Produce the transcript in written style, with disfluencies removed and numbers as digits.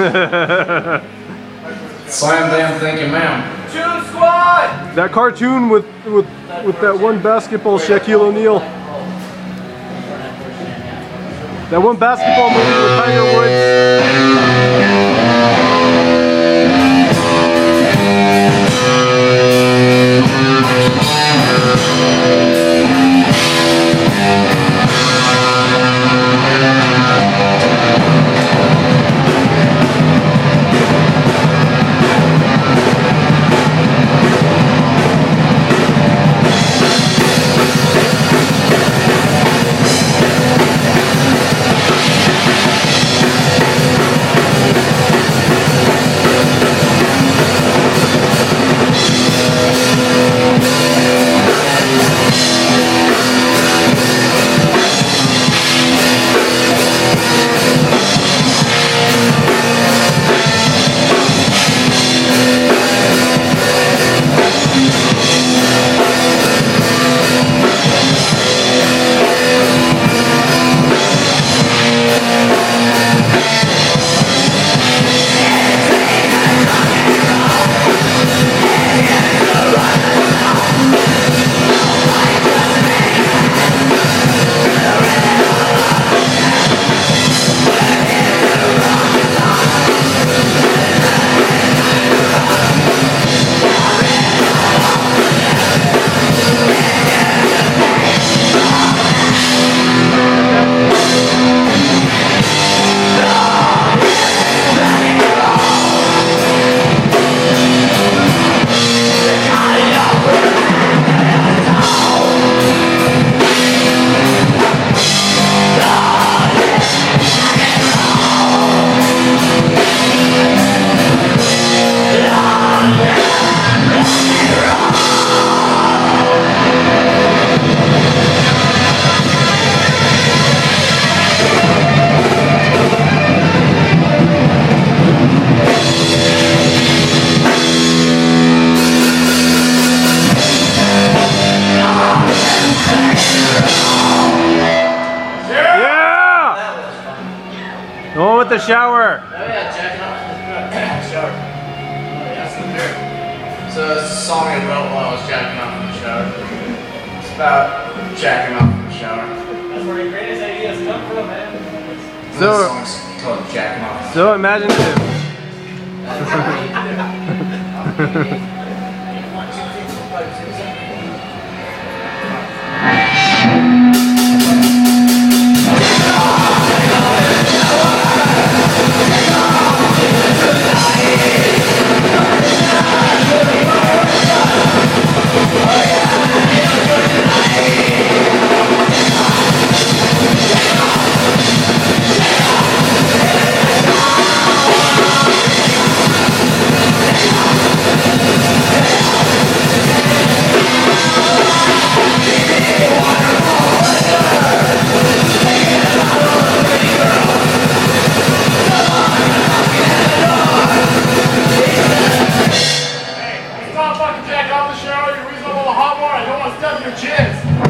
Slam damn thinking, ma'am. Tune Squad! That cartoon with that one basketball Shaquille O'Neal. That one basketball movie with Tiger Woods. The one with the shower. Oh yeah, jacking off in the shower. Oh, yeah, it's in there. So it's a song I wrote while I was jacking off in the shower. It's about jacking off in the shower. That's where your greatest ideas come from, man. So the song's called Jacking Off. So imaginative. Jack off the shower, you're reasonable hot water. I don't want to step your chins.